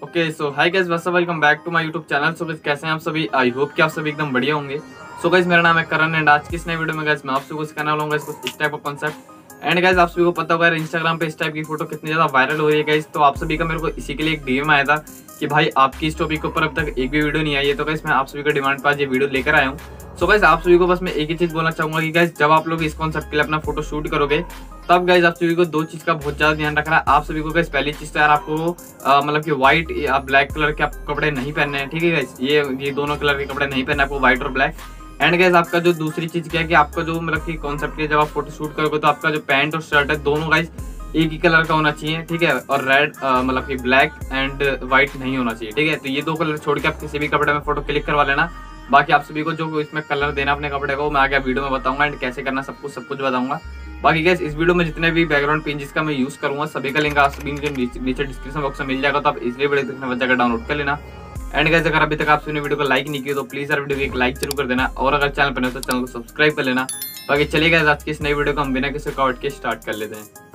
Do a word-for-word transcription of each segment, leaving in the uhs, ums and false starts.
Okay so hi guys, वैसे welcome back to my YouTube channel. So guys कैसे हैं आप सभी? आई होप कि आप सभी एकदम बढ़िया होंगे। सो गाइस मेरा नाम है करण एंड आज की इस नई वीडियो में गाइस मैं आप सभी को सिखाने वाला हूं गाइस कुछ इस टाइप का कॉन्सेप्ट। एंड गाइस आप सभी को पता होगा इंस्टाग्राम पे इस टाइप की फोटो कितनी ज्यादा वायरल हो रही है गाइस। तो आप सभी का मेरे को इसी के लिए एक डीएम आया था कि भाई आपकी इस टॉपिक के ऊपर अब तक एक भी वीडियो नहीं आई है। तो गाइस मैं आप सभी का डिमांड पर आज ये वीडियो लेकर आया हूँ। सो गाइस आप सभी को बस मैं एक ही चीज बोलना चाहूंगा कि गाइस जब आप लोग इस कॉन्सेप्ट के लिए अपना फोटो शूट करोगे तब गाइस आप सभी को दो चीज का बहुत ज्यादा ध्यान रखना है। आप सभी को गाइस पहली चीज तो यार आपको मतलब कि व्हाइट या ब्लैक कलर के आपको कपड़े नहीं पहनने हैं, ठीक है गाइस। ये ये दोनों कलर के कपड़े नहीं पहनने आपको, व्हाइट और ब्लैक। एंड गाइस आपका जो दूसरी चीज क्या है कि आपका जो मतलब कि कॉन्सेप्ट है, जब आप फोटो शूट करोगे तो आपका जो पैंट और शर्ट है दोनों गाइस एक ही कलर का होना चाहिए, ठीक है। और रेड मतलब कि ब्लैक एंड व्हाइट नहीं होना चाहिए, ठीक है। तो ये दो कलर छोड़ के आप किसी भी कपड़े में फोटो क्लिक करवा लेना। बाकी आप सभी को जो इसमें कलर देना अपने कपड़े को मैं आगे वीडियो में बताऊंगा एंड कैसे करना सब कुछ सब कुछ बताऊंगा। बाकी गाइस इस वीडियो में जितने भी बैकग्राउंड पेजेस का मैं यूज करूंगा सभी का लिंक आप सभी नीचे डिस्क्रिप्शन बॉक्स में मिल जाएगा, तो आप इसलिए वीडियो देखने में जाकर डाउनलोड कर लेना। एंड गाइस अगर अभी तक आप सभी ने वीडियो को लाइक नहीं किया तो प्लीज यार वीडियो को एक लाइक जरूर कर देना, और अगर चैनल पर नहीं हो तो चैनल को सब्सक्राइब कर लेना। बाकी चलिए गाइस आज की इस नई वीडियो को हम बिना किसी रुकावट के स्टार्ट कर लेते हैं।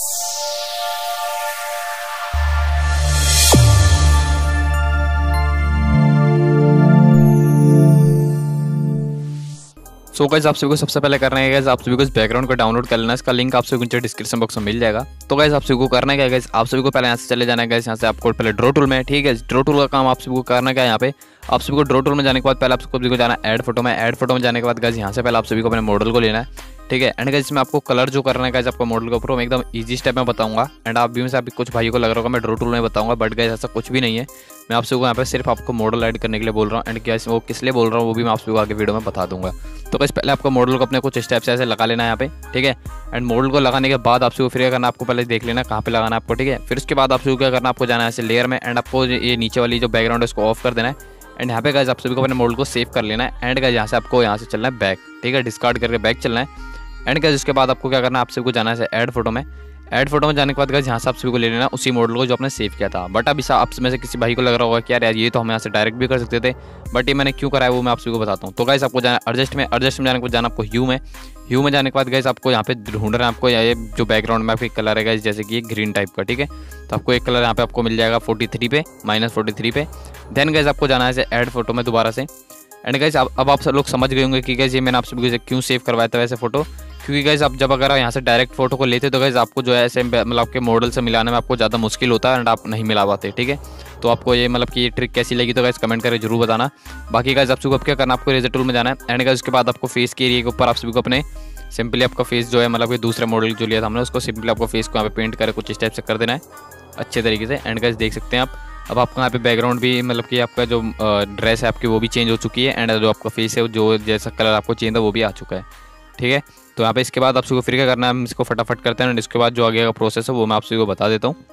सो गाइस आप सभी को सबसे पहले करना है गाइस आप सभी को इस बैकग्राउंड को डाउनलोड कर लेना है। इसका लिंक आप सभी को नीचे डिस्क्रिप्शन बॉक्स में मिल जाएगा। तो गाइस आप सभी को करना क्या है गाइस, आप सभी को पहले यहाँ से चले जाना है गाइस। यहाँ से आपको पहले ड्रॉ टूल में, ठीक है। ड्रॉ टूल का काम आप सभी को करना क्या है, यहाँ पे आप सभी को ड्रॉ टूल में जाने के बाद पहले आप सभी को जाना है ऐड फोटो में। ऐड फोटो में जाने के बाद गाइस यहाँ से पहले आप सभी को अपने मॉडल को लेना है, ठीक है। एंड गाइस इसमें आपको कलर जो करना है गाइस आपको मॉडल के ऊपर मैं एकदम इजी स्टेप में बताऊंगा। एंड आप भी में से आप कुछ भाइयों को लग रहा होगा मैं ड्रॉ टूल में बताऊंगा, बट गाइस ऐसा कुछ भी नहीं है। मैं आप सभी को यहाँ पे सिर्फ आपको मॉडल ऐड करने के लिए बोल रहा हूँ। एंड गाइस वो किस लिए बोल रहा हूँ वो भी मैं आप सभी को आगे वीडियो में बता दूंगा। तो गाइस पहले आपको मॉडल को अपने कुछ स्टेप्स ऐसे लगा लेना है यहाँ पे, ठीक है। एंड मॉडल को लगाने के बाद आप सभी को फिर क्या करना आपको पहले देख लेना कहाँ पे लगाना है आपको, ठीक है। फिर उसके बाद आप सभी को क्या करना आपको जाना है ऐसे लेयर में। एंड आपको ये नीचे वाली जो बैकग्राउंड है उसको ऑफ कर देना है। एंड यहाँ पे गाइस आप सभी को अपने मॉडल को सेव कर लेना है। एंड गाइस यहाँ से आपको यहाँ से चलना है बैक, ठीक है। डिस्कार्ड करके बैक चलना है। एंड गाइस उसके बाद आपको क्या करना है आप सभी को जाना है ऐड फोटो में। ऐड फोटो में जाने के बाद गाइस यहाँ से आप सभी को ले लेना उसी मॉडल को जो आपने सेव किया था। बट अभी आप में से किसी भाई को लग रहा होगा कि यार ये तो हम यहाँ से डायरेक्ट भी कर सकते थे, बट ये मैंने क्यों करा है वो मैं आप सभी को बताता हूँ। तो गाइस आपको जाना एडजस्ट में, एडजस्ट में जाने के बाद जाना आपको ह्यू में। ह्यू में जाने के बाद गाइस आपको यहाँ पे ढूंढना है आपको ये जो बैकग्राउंड में आपके कलर है गाइस, जैसे कि ये ग्रीन टाइप का, ठीक है। तो आपको एक कलर यहाँ पे आपको मिल जाएगा फोर्टी थ्री पे माइनस फोर्टी थ्री पे। देन गाइस आपको जाना है ऐड फोटो में दोबारा से। एंड गाइस अब आप सब लोग समझ गए होंगे कि गाइस ये मैंने आप सभी को क्यों सेव करवाया था वैसे फोटो, क्योंकि गाइस आप जब अगर यहाँ से डायरेक्ट फोटो को लेते तो गाइस आपको जो है ऐसे मतलब आपके मॉडल से मिलाने में आपको ज़्यादा मुश्किल होता है एंड आप नहीं मिला पाते, ठीक है। तो आपको ये मतलब कि ये ट्रिक कैसी लगी तो गाइस कमेंट करके जरूर बताना। बाकी गाइस आप सभी को अब क्या करना आपको इरेजर टूल में जाना है। एंड गाइस उसके बाद आपको फेस के एरिया के ऊपर आप सभी को अपने सिंपली आपका फेस जो है मतलब कि दूसरे मॉडल जो लिया था हमने उसको सिंपली आपको फेस को यहाँ पे पेंट करके कुछ इस टाइप से कर देना है अच्छे तरीके से। एंड गाइस देख सकते हैं आप अब आपका यहाँ पे बैकग्राउंड भी मतलब कि आपका जो ड्रेस है आपकी वो भी चेंज हो चुकी है। एंड जो आपका फेस है जो जैसा कलर आपको चाहिए था वो भी आ चुका है, ठीक है। तो यहाँ पे इसके बाद आप सभी को फिर क्या करना है हम इसको फटाफट करते हैं। एंड इसके बाद जो आगे का प्रोसेस है वो मैं आप सभी को बता देता हूँ।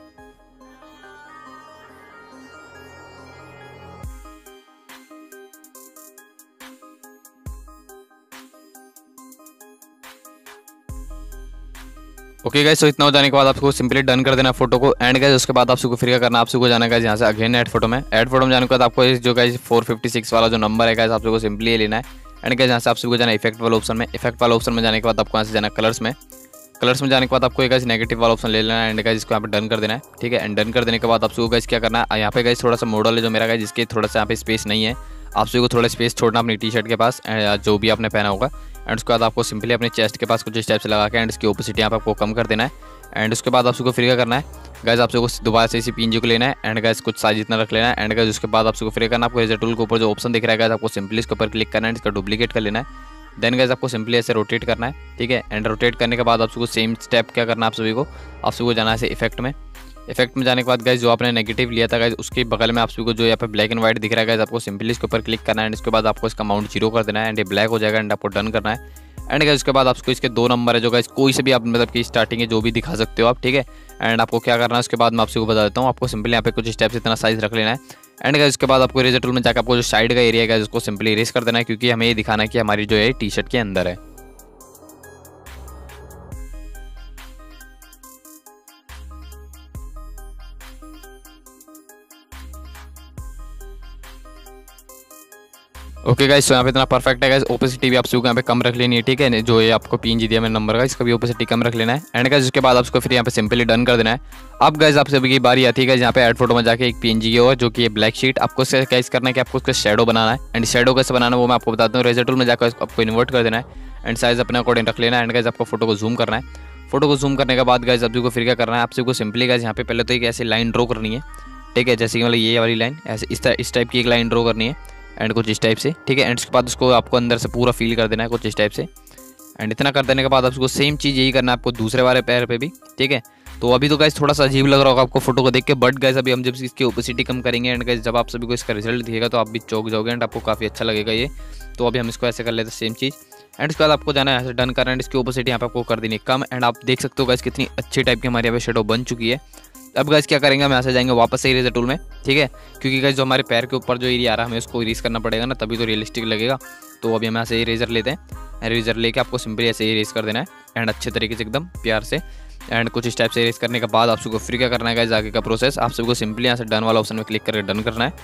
ओके गाइस, तो इतना हो जाने के बाद आपको सिंपली डन कर देना फोटो को। एंड गाइस उसके बाद आप सबको फिर क्या करना आप सबको जाना है यहाँ से अगेन ऐड फोटो में। ऐड फोटो में जाने के बाद आपको इस जो गाइस फोर फिफ्टी सिक्स वाला जो नंबर है गाइस आप सबको सिंपली लेना है। एंड गाइस यहाँ से आप सबको जाना इफेक्ट वाला ऑप्शन में। इफेक्ट वाला ऑप्शन में जाने के बाद आपको यहाँ से जाना कलर्स में। कलर्स में जाने के बाद आपको एक गाइस नेगेटिव वाला ऑप्शन ले लेना है। एंड गाइस इसको यहाँ पे डन कर देना है, ठीक है। एंड डन कर देने के बाद आप सबको गाइस क्या करना है यहाँ पे गाइस थोड़ा सा मॉडल है जो मेरा गाइस जिसके थोड़ा सा यहाँ पे स्पेस नहीं है, आप सभी को थोड़ा स्पेस छोड़ना अपनी टी शर्ट के पास जो भी आपने पहना होगा। एंड उसके बाद आपको सिंपली अपने चेस्ट के पास कुछ इस टाइप से लगा के एंड इसकी ओपेसिटी यहाँ पे आपको कम कर देना है। एंड उसके बाद आप सबको फिर क्या करना है गाइस आप सबको दोबारा से इसी पीएनजी को लेना है। एंड गाइस कुछ साइज इतना रख लेना है। एंड गाइस उसके बाद आप सबको फिर करना है आपको इरेजर टूल के ऊपर जो ऑप्शन दिख रहा है गाइस आपको सिंपली इसके ऊपर क्लिक करना है, इसका डुप्लीकेट कर लेना है। देन गाइस आपको सिंपली ऐसे रोटेट करना है, ठीक है। एंड रोटेट करने के बाद आप सबको सेम स्टेप क्या करना है आप सभी को आप सबको जाना है इफेक्ट में। इफेक्ट में जाने के बाद गाइस जो आपने नेगेटिव लिया था गाइस उसके बगल में आप सभी को जो यहाँ पे ब्लैक एंड व्हाइट दिख रहा है गाइस आपको सिंपली इसके ऊपर क्लिक करना है। एंड इसके बाद आपको इसका अमाउंट जीरो कर देना है एंड ये ब्लैक हो जाएगा। एंड आपको डन करना है। एंड गाइस उसके बाद आपको इसके दो नंबर है जो गाइस कोई से भी आप मतलब कि स्टार्टिंग है जो भी दिखा सकते हो आप, ठीक है। एंड आपको क्या करना है उसके बाद मैं आपको बता देता हूँ। आपको सिंपली यहाँ पे कुछ स्टेप से इतना साइज रख लेना है। एंड गाइस उसके बाद आपको इरेजर टूल में जाकर आपको जो साइड का एरिया है उसको सिंपली इरेज कर देना है, क्योंकि हमें ये दिखाना है कि हमारी जो है टी शर्ट के अंदर है। ओके गाइस, तो यहाँ पे इतना परफेक्ट है गाइस। ओपेसिटी भी आप सभी को यहाँ पे कम रख लेनी है, ठीक है। जो ये आपको पीएनजी दिया मैंने नंबर का, इसका भी ओपेसिटी कम रख लेना है। एंड गाइस उसके बाद आपको फिर यहाँ पे सिंपली डन कर देना है। अब गाइस आप सभी की बारी आती है गाइस यहाँ पे ऐड फोटो में जाके एक पीएनजी की और जो कि ये ब्लैक शीट आपको इससे कैसे करना है कि आपको उसका शेडो बनाना है। एंड शेडो कैसे बनाना है वो मैं आपको बताता हूँ। रेजर टूल में जाकर आपको इन्वर्ट कर देना है एंड साइज अपने अकॉर्डिंग रख लेना है। एंड गाइस आपको फोटो को जूम करना है। फोटो को जूम करने के बाद गाइस आप सभी को फिर क्या करना है, आप सभी को सिंपली गाइस यहाँ पे पहले तो एक ऐसी लाइन ड्रॉ करनी है, ठीक है। जैसे कि मतलब ये वाली लाइन ऐसे इस इस टाइप की एक लाइन ड्रॉ करनी है एंड कुछ इस टाइप से, ठीक है। एंड उसके बाद उसको आपको अंदर से पूरा फील कर देना है कुछ इस टाइप से। एंड इतना कर देने के बाद आपको सेम चीज़ यही करना है आपको दूसरे वाले पैर पे भी, ठीक है। तो अभी तो गाइस थोड़ा सा अजीब लग रहा होगा आपको फोटो को देख के, बट गाइस अभी हम जब इसकी ओपेसिटी कम करेंगे एंड गाइस जब आप सभी को इसका रिजल्ट दिखेगा तो आप भी चौंक जाओगे एंड आपको काफ़ी अच्छा लगेगा ये। तो अभी हम इसको ऐसे कर लेते हैं सेम चीज़। एंड उसके बाद आपको जाना है ऐसे डन करना है। इसकी ओपेसिटी यहाँ पे आपको कर देनी है कम। एंड आप देख सकते हो गाइस कितनी अच्छी टाइप की हमारे यहाँ पे शेडो बन चुकी है। अब गाइस क्या करेंगे, हम यहाँ से जाएंगे वापस से इरेजर टूल में, ठीक है। क्योंकि गाइस जो हमारे पैर के ऊपर जो एरिया आ रहा है हमें उसको इरेज करना पड़ेगा ना, तभी तो रियलिस्टिक लगेगा। तो अभी हम यहाँ से इरेजर लेते हैं। इरेजर लेके आपको सिंपली ऐसे इरेज कर देना है एंड अच्छे तरीके से एकदम प्यार से। एंड कुछ इस टाइप से इरेज करने के बाद आप सबको फिर क्या करना है गाइस, आगे का प्रोसेस आप सबको सिंपली यहाँ से डन वाला ऑप्शन में क्लिक करके डन करना है।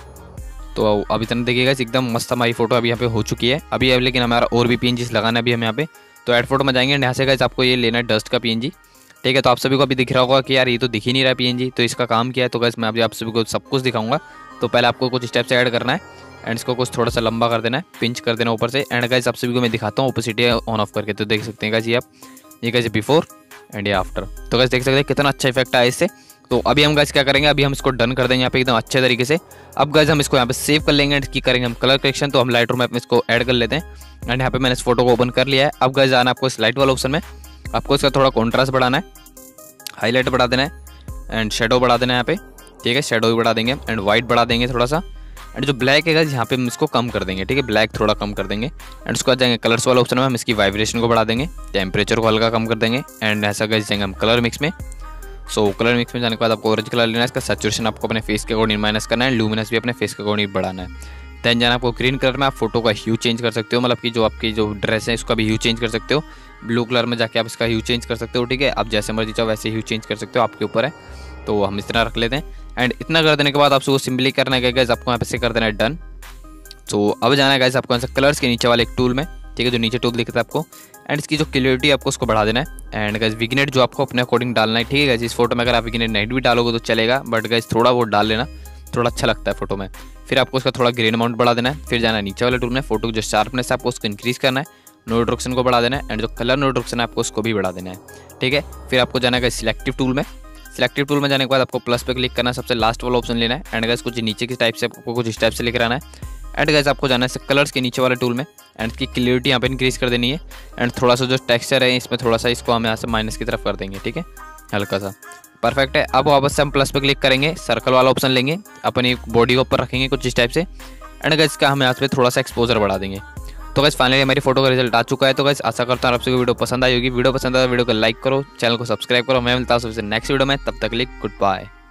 तो अभी तक देखिएगा एकदम मस्त हमारी फोटो अभी यहाँ पे हो चुकी है। अभी अब लेकिन हमारा और भी पीएनजी लगाना है अभी हम यहाँ पे। तो ऐड फोटो में जाएंगे एंड यहाँ से गाइस आपको ये लेना है डस्ट का पीएनजी, ठीक है। तो आप सभी को अभी दिख रहा होगा कि यार ये तो दिख ही नहीं रहा पीएनजी, तो इसका काम क्या है। तो गाइस मैं अभी आप सभी को सब कुछ दिखाऊंगा। तो पहले आपको कुछ स्टेप से ऐड करना है एंड इसको कुछ थोड़ा सा लंबा कर देना है, पिंच कर देना ऊपर से। एंड गाइस आप सभी को मैं दिखाता हूँ ओपेसिटी ऑन ऑफ करके। तो देख सकते हैं गाइस ये आप, ये गाइस बिफोर एंड ये आफ्टर। तो गाइस देख सकते हैं कितना अच्छा इफेक्ट आया इससे। तो अभी हम गाइस क्या करेंगे, अभी हम इसको डन कर देंगे यहाँ पे एकदम अच्छे तरीके से। अब गाइस हम इसको यहाँ पे सेव कर लेंगे एंड इसकी करेंगे हम कलर करेक्शन। तो हम लाइट रूम में इसको ऐड कर लेते हैं एंड यहाँ पे मैंने इस फोटो को ओपन कर लिया है। अब गाइस आना आपको इस लाइट वाला ऑप्शन में, आपको इसका थोड़ा कॉन्ट्रास्ट बढ़ाना है, हाईलाइट बढ़ा देना है एंड शेडो बढ़ा देना है यहाँ पे, ठीक है। शेडो भी बढ़ा देंगे एंड वाइट बढ़ा देंगे थोड़ा सा। एंड जो ब्लैक है गाइस यहाँ पे हम इसको कम कर देंगे, ठीक है। ब्लैक थोड़ा कम कर देंगे एंड उसके बाद जाएंगे कलर्स वाला ऑप्शन में, हम इसकी वाइब्रेशन को बढ़ा देंगे, टेम्परेचर को हल्का कम कर देंगे। एंड ऐसा गाइस जाएंगे हम कलर मिक्स में। सो कलर मिक्स में जाने के बाद आपको ऑरेंज कलर लेना है, इसका सैचुरेशन आपको अपने फेस के अकॉर्डिंग माइनस करना है, लुमिनस भी अपने फेस के अकॉर्डिंग बढ़ाना है। देन जाना आपको ग्रीन कलर में, आप फोटो का ह्यू चेंज कर सकते हो, मतलब कि जो आपकी जो ड्रेस है इसका भी ह्यू चेंज कर सकते हो। ब्लू कलर में जाके आप इसका ह्यू चेंज कर सकते हो, ठीक है। आप जैसे मर्जी चाहो वैसे ह्यू चेंज कर सकते हो, आपके ऊपर है। तो हम इस तरह रख लेते हैं एंड इतना कर देने के बाद आपको सिंपली करना है गाइस, आपको यहाँ पे से कर देना है डन। तो अब जाना है गाइस आपको यहाँ से कलर्स के नीचे वाले एक टूल में, ठीक है, जो नीचे टूल दिखता है आपको। एंड इसकी जो क्लियरिटी है आपको उसको बढ़ा देना है। एंड गाइस विग्नेट जो आपको अपने अकॉर्डिंग डालना है, ठीक है गाइस। इस फोटो में अगर आप विग्नेट नाइट भी डालोगे तो चलेगा, बट गाइस थोड़ा वो डाल लेना, थोड़ा अच्छा लगता है फोटो में। फिर आपको उसका थोड़ा ग्रेन अमाउंट बढ़ा देना है। फिर जाना है नीचे वाले टूल में, फोटो जो शार्पनेस है आपको उसको इंक्रीज करना है, नोड रिडक्शन को बढ़ा देना है एंड जो कलर नोड रिडक्शन है आपको उसको भी बढ़ा देना है, ठीक है। फिर आपको जाना है सिलेक्टिव टूल में। सिलेक्टिव टूल में जाने के बाद आपको प्लस पे क्लिक करना है, सबसे लास्ट वाला ऑप्शन लेना है। एंड गाइस कुछ नीचे की टाइप से आपको कुछ इस टाइप से लिख रहना है। एंड गाइस आपको जाना है कलर्स के नीचे वाले टूल में एंड इसकी क्लियरिटी यहाँ पे इंक्रीज कर देनी है। एंड थोड़ा सा जो टेक्सचर है इसमें थोड़ा सा इसको हम यहाँ से माइनस की तरफ कर देंगे, ठीक है, हल्का सा। परफेक्ट है। अब वापस से हम प्लस पे क्लिक करेंगे, सर्कल वाला ऑप्शन लेंगे, अपनी बॉडी के ऊपर रखेंगे कुछ इस टाइप से। एंड गाइस का हम यहाँ पे थोड़ा सा एक्सपोजर बढ़ा देंगे। तो गाइस फाइनली हमारी फोटो का रिजल्ट आ चुका है। तो गाइस आशा करता हूँ आप सबको वीडियो पसंद आई होगी। वीडियो पसंद आया तो वीडियो को लाइक करो, चैनल को सब्सक्राइब करो। मैं मिलता हूँ सबसे नेक्स्ट वीडियो में, तब तक के लिए गुड बाय।